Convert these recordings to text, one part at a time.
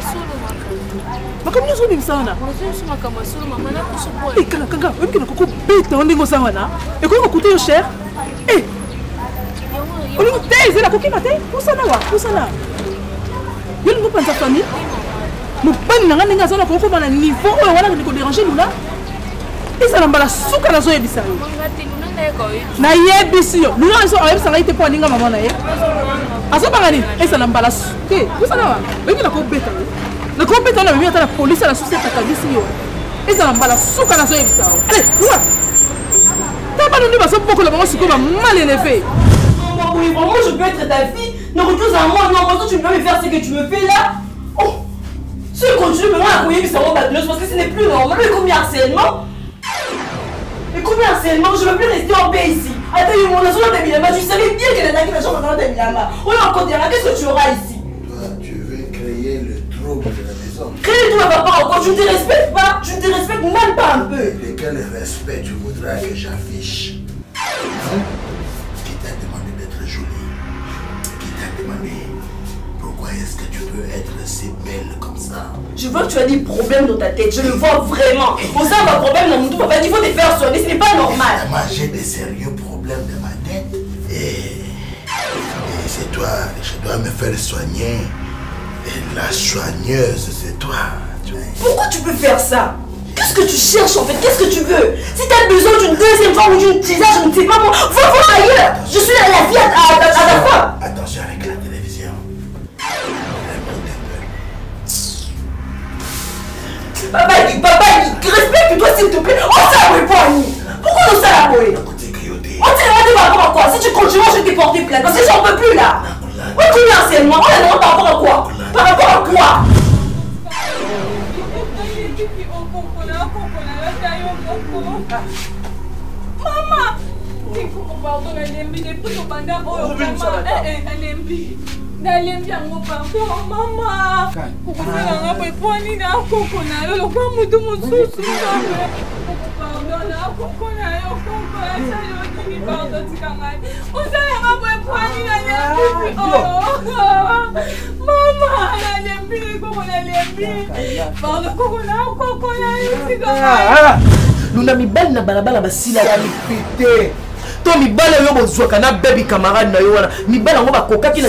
Makambo nyoso ni msana. Eh kanga, wewe kina koko beta ondingo sawana. E ko ko yo cher. Eh. Oli ko teze la koki mate. Usana wa, usana. Yo ngo panza famille. Mo bani nanga ninga zona ko bana niveau oyo wala ko déranger nous là. Eza na mbala suka na zo yebisa yo. Na yebisi yo. Luna so ayebisa ngai te po ninga mama na ye. Aso bangani, eza na mbala suka. Usana wa. Wewe kina ko beta. Le groupe est la la police à la société ici. Et ça va la souka na allez, quoi? T'as pas donné parce que beaucoup de mamans sont mal élevés. Oui, vraiment je peux être ta fille. Ne retourne à moi, non, maintenant tu peux me faire ce que tu me fais là. Oh, si tu continues maintenant à couiller, ça va battre parce que ce n'est plus normal. Mais combien harcèlement? Mais combien harcèlement? Je ne veux plus rester en paix ici. Attends, il m'a dit des milama. Tu savais bien que les gens qui n'ont pas des milama. On est en côté là, qu'est-ce que tu auras ici? Tu veux créer le trouble de la maison. Créer le trouble, papa, encore, tu ne te respectes pas. Tu ne te respectes même pas un peu. De quel respect tu voudras que j'affiche? Qui t'a demandé d'être jolie? Qui t'a demandé? Pourquoi est-ce que tu peux être si belle comme ça? Je vois que tu as des problèmes dans ta tête, je le vois vraiment. Au sein d'un problème dans mon dos, papa, il faut te faire soigner, ce n'est pas normal. J'ai des sérieux problèmes dans ma tête. Et c'est toi, je dois me faire soigner. Et la soigneuse, c'est toi. Pourquoi tu peux faire ça? Qu'est-ce que tu cherches en fait? Qu'est-ce que tu veux? Si tu as besoin d'une deuxième femme ou d'une tisane, je ne sais pas moi, va voir ailleurs. Je suis la fille à ta femme. Attention avec la télévision. Papa, respecte-toi s'il te plaît. On s'est appelé pour Annie. Pourquoi on s'est appelé? On s'est appelé par rapport à quoi? Si tu continues, je vais te porter plainte. Parce que j'en peux plus là. On continue harcèlement. On a demandé par rapport à quoi? Par rapport à quoi? Maman! Pardon, Nalembi, depuis au banda, oh, maman, Nalembi. Nalembi, pardon, maman. Pourquoi on a pas ni na kokona, le quoi mutu mususu. Pardon, na kokona, yo kokona, ça yo dit pardon tikangai. On a pas ni Nalembi. Oh, maman, Nalembi, kokona Nalembi. Pardon, kokona, yo tikangai. Luna mibali na balabala basila ya lipite. To mibali yo bozwaka na baby camarade na yo wana. Mibali ngo bakokaki na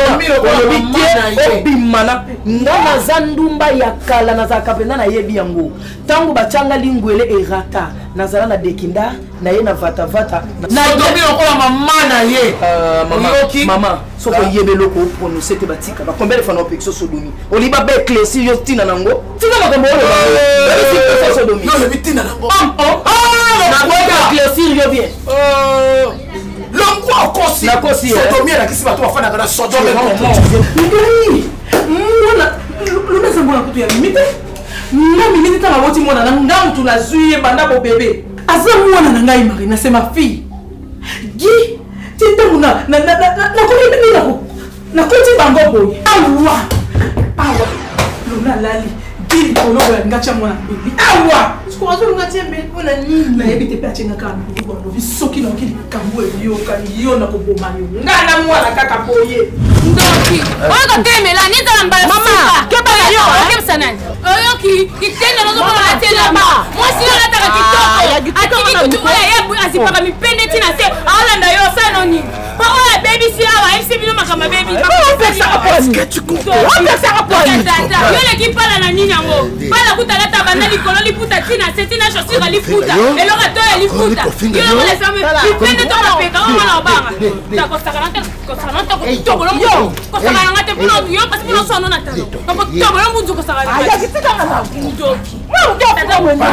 obimana. Ngana zandumba ya kala na zakapenda na yebi yango. Tangu bachanga lingwele erata. Nazala na dekinda na ye na vata. Na domi okola mama na ye. Mama, soko yebe loko prononcer te batika. Ba combien de fois na pexo sodomi. Oliba be clesi yo tina nango. Tina makambo ole. Sodomi. Non, le bitina nango. Na boka clesi yo bien. L'homme quoi aussi. Na kosi. Sodomi na kisi bato bafana kana sodomi. Ngani. Luna zambola kutu ya mimite. Mimi nita na woti mwana na ngangu tunazuie banda bo bébé. Aza mwana na ngai Marina, c'est ma fille. Gi, tita muna na koni nini na koti bango boy. Awa. Luna lali. Gi kono ya ngacha mwana baby. Awa. Sikuwazo lunga tembe mwana nini? Na yebi te pache ngaka ngo no bisoki na okili kambo yo kaniyo na koboma yo. Ngana mwana kaka boye. Ndoki. Oga temela nita mbala. Mama, kebala yo, kebsanani. Oyoki, kitenda nazo mama tena ba. Moi si on ataka kitoko. Atiki kutu oya yebu asipaka mipende tina se. Ala yo sana nini? Ba oya baby si awa, MC bino makama baby. Est-ce que tu comprends? On peut faire quoi? Yo le ki pala na nini yango. Pala kutalata bana likolo liputa tina setina chaussure liputa. Elo rato ya liputa. Yo le ferme. Mipende to na peka on na banga. Ta kosakalanta kutobolo. Yo, kosakalanta pino yo parce que no sono na tano. Ko tobolo munzu kosakalanta. Aya kitaka na ndoki. Mo tata wendo.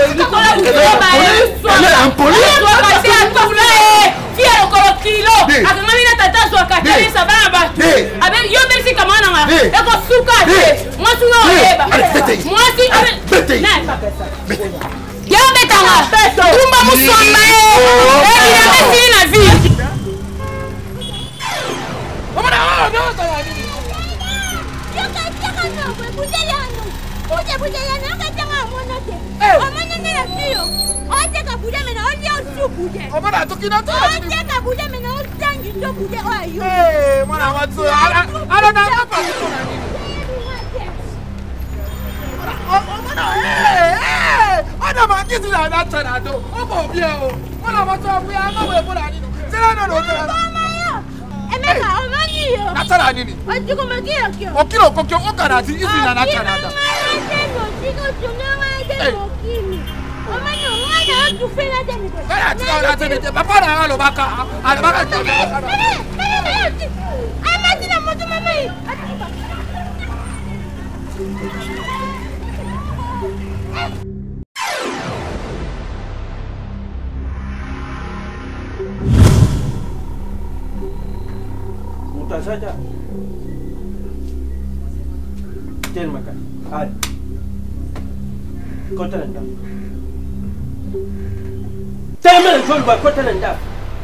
En police. Fiero kolo kilo. Akangami na tata so akatali sabana ba. Abe yo merci kamana nga. Eko suka. Moi suno eba. Moi si abe. Na papa. Yo betanga. Tumba musomba ina mesi na vie. Mama na no ta ni. Yo ka taka no ko bujayano. Bujayano ka taka mona te. O mona na ya fio. O taka bujame na o yo subude. O mona to kina to. O taka bujame na o sangi subude o ayo. Mwana watu. Ala na papa to na ni. Mwana makisi na nachanado. Omo bien o. Mwana macho ya mama ebola ni. Sela no no sela. Emeka omani yo. Nachana nini? Ojiko makiro kyo. Okiro kokyo okarati izi na nachanada. Papa na alo baka. Ala baka. Saja. Jangan makan. Ada. Kau tak nak. Jangan jual buat kau tak nak.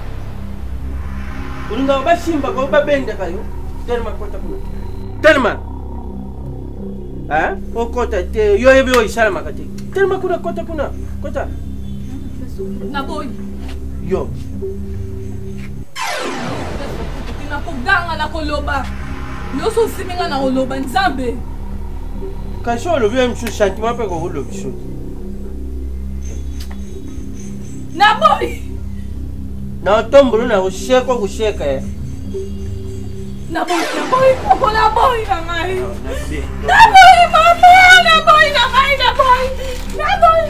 Undang apa simba kau apa benda kayu? Jangan makan kau tak nak. Jangan makan. Ah? Oh kau tak. Yo yo isal makan. Jangan makan kau tak nak. Kau tak. Naboy. Yo. Napoganga na koloba. Loso siminga na koloba nzambe. Kasho lo vient sur sentiment pe ko lo biso. Na boy. Na tombolo na usheko kusheka. Na boy ko na boy na ngai. Na boy mama, na boy na ngai, na boy. Na boy.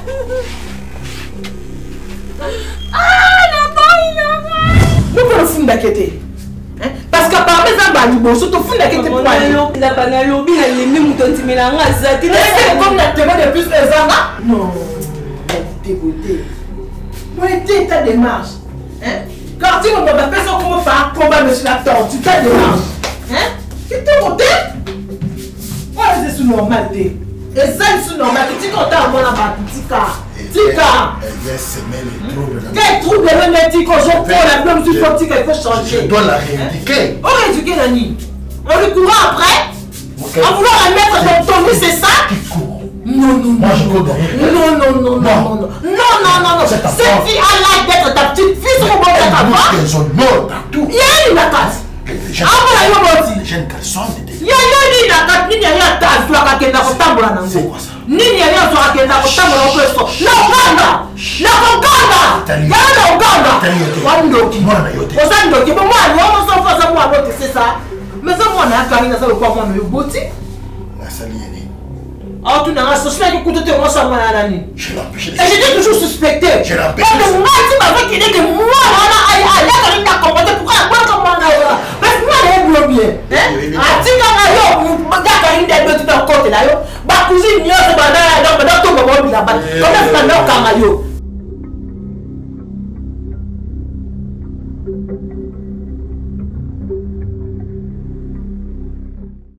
Ah, na boy na ngai. Nous pour funda kete. Parce que par exemple, à Libo, surtout funda kete pour aller. La banalobi na lemi mutonti melanga zati. C'est comme la témoin de plus les ans. Non, dégoûté. Moi, t'es ta démarche. Quand tu me donnes personne comment faire combat monsieur la tortue, ta démarche. Tu t'es monté? Moi, c'est sous normalité. Et ça, c'est sous normalité. Tu comptes à moi là-bas, Tika. Tika. Elle vient semer les troubles. Quel trouble même Tika? Je prends la même sur ton Tika, il faut changer. Je dois la rééduquer. On rééduquer Nani. On lui courra après. En vouloir la mettre dans ton lit, c'est ça? Qui court? Non, non, Moi, je cours derrière. non, non, non, non, non, non, non, non, cette fille a l'air d'être ta petite fille, c'est mon bon Elle ta bouge des honneurs partout. Il y a une attaque. Les jeunes garçons étaient... Il y a une attaque. Nini yali attaque. Tu as qu'à kutambola nango. C'est quoi ça? Nini yali attaque qu'à kutambola au peso. Na Uganda. Na Uganda. Yana Uganda. Wandoki. Mwana yote. Osandoki. Bon moi, on s'en fait ça moi l'autre, c'est ça. Mais ça moi na Karina ça le quoi moi me boti. La salienne. Ah tu n'as pas cherché à écouter moi ça moi nani. Je l'empêche. Et j'étais toujours suspecté. Je l'empêche. Donc moi tu m'avais dit que moi là là là combattre pourquoi comment là parce que moi elle est bien. Ah tu quand yo gars il est de tout côté là yo ba cousine yo se banda donc tout le monde là-bas. Comment ça n'a pas yo.